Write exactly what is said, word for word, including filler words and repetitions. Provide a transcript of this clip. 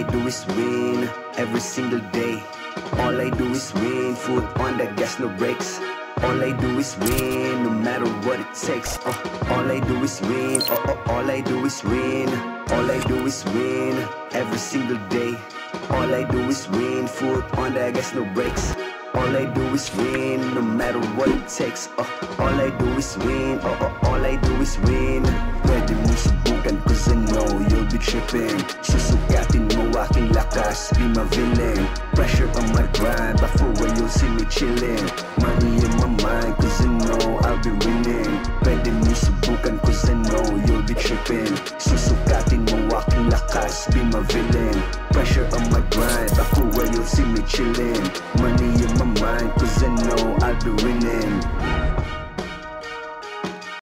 I do is win every single day. All I do is win, foot on the gas, no brakes. All I do is win, no matter what it takes. uh, All I do is win, oh, oh, all I do is win. All I do is win every single day. All I do is win, foot on the gas, no brakes. All I do is win, no matter what it takes. uh, All I do is win, oh, oh, all I do is win. Pwede mo subukan cause I know you'll be tripping. Susukatin mo aking lakas, be my villain. Pressure on my grind, before when you'll see me chillin'. Money in my mind cause I know I'll be winning. Pwede mo subukan cause I know you'll be tripping. Susukatin mo aking lakas, be my villain. Pressure on my grind, before when you'll see me chillin'. Money in my mind cause I know I'll be winning.